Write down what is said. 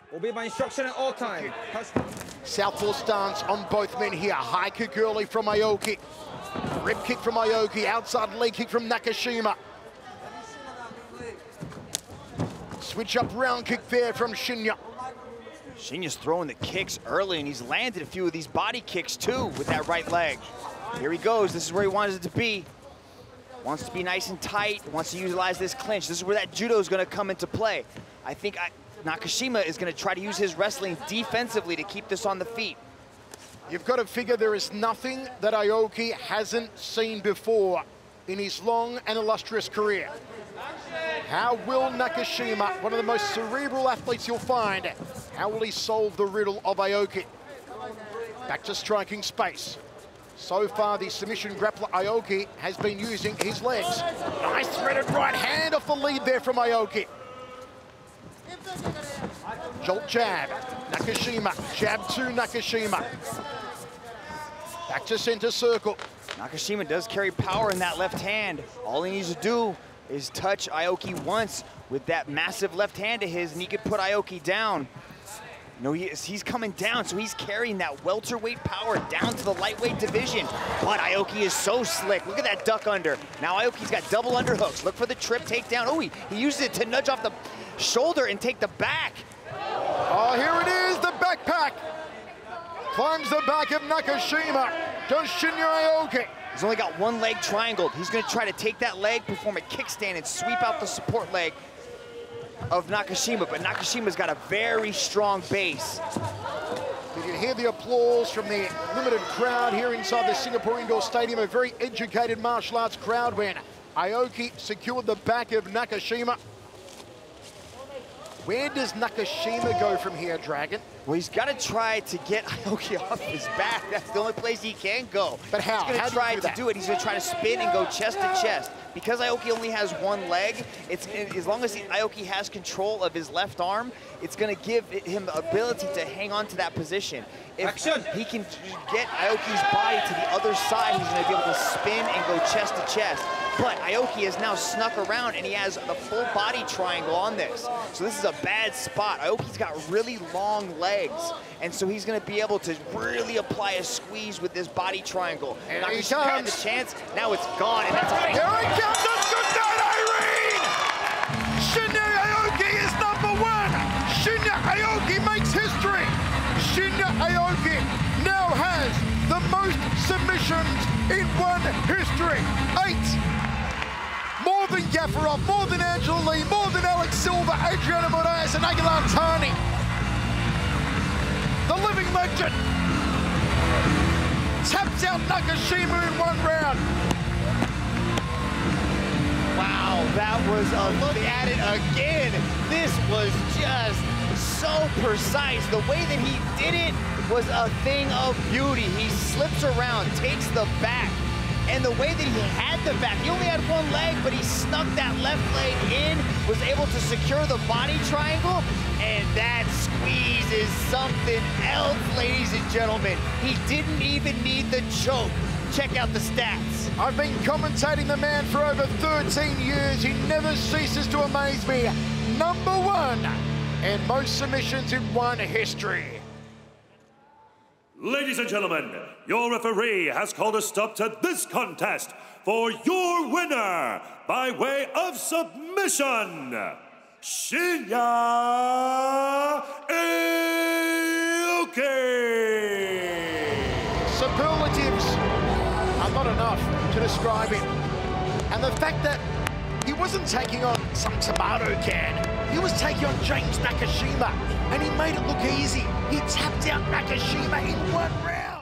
Obey my instruction at all times. Southpaw stance on both men here. High kick early from Aoki. Rib kick from Aoki. Outside leg kick from Nakashima. Switch up round kick there from Shinya. Shinya's throwing the kicks early, and he's landed a few of these body kicks too with that right leg. Here he goes. This is where he wanted it to be. Wants to be nice and tight, wants to utilize this clinch. This is where that judo is going to come into play. I think Nakashima is going to try to use his wrestling defensively to keep this on the feet. You've got to figure there is nothing that Aoki hasn't seen before in his long and illustrious career. How will Nakashima, one of the most cerebral athletes you'll find, how will he solve the riddle of Aoki? Back to striking space. So far, the submission grappler Aoki has been using his legs. Nice threaded right hand off the lead there from Aoki. Jolt jab, Nakashima, jab to Nakashima. Back to center circle. Nakashima does carry power in that left hand. All he needs to do is touch Aoki once with that massive left hand of his, and he could put Aoki down. No, he's coming down, so he's carrying that welterweight power down to the lightweight division. But Aoki is so slick. Look at that duck under. Now Aoki's got double underhooks. Look for the trip takedown. Oh, he used it to nudge off the shoulder and take the back. Oh, here it is, the backpack. Climbs the back of Nakashima. Does Shinya Aoki. He's only got one leg triangled. He's gonna try to take that leg, perform a kickstand, and sweep out the support leg of Nakashima, but Nakashima's got a very strong base. You can hear the applause from the limited crowd here inside the Singapore Indoor Stadium, a very educated martial arts crowd when Aoki secured the back of Nakashima. Where does Nakashima go from here, Dragon? Well, he's got to try to get Aoki off his back. That's the only place he can go. But how? He's going to try to do it. He's going to try to spin and go chest to chest. Because Aoki only has one leg, as long as Aoki has control of his left arm, it's going to give him the ability to hang on to that position. If he can get Aoki's body to the other side, he's going to be able to spin and go chest to chest. But Aoki has now snuck around, and he has the full body triangle on this. So this is a bad spot. Aoki's got really long legs, and so he's going to be able to really apply a squeeze with this body triangle. And Nakashima had the chance, now it's gone, and that's a here it comes, it's good night, Irene! Shinya Aoki is #1! Shinya Aoki makes history! Shinya Aoki now has the most submissions in one history. 8! More than Gafarov, more than Angela Lee, more than Alex Silva, Adriano Moraes, and Aguilar Tani. The living legend taps out Nakashima in one round. Wow, that was a look at it again. This was just so precise. The way that he did it was a thing of beauty. He slips around, takes the back, and the way that he had the back, he only had one leg, but he snuck that left leg in, was able to secure the body triangle, and that squeeze is something else, ladies and gentlemen. He didn't even need the choke. Check out the stats. I've been commentating the man for over 13 years. He never ceases to amaze me. #1 in most submissions in one history. Ladies and gentlemen, your referee has called a stop to this contest for your winner by way of submission, Shinya Aoki. Superlatives are not enough to describe him. And the fact that he wasn't taking on some tomato can, he was taking on James Nakashima, and he made it look easy. He tapped out Nakashima in one round.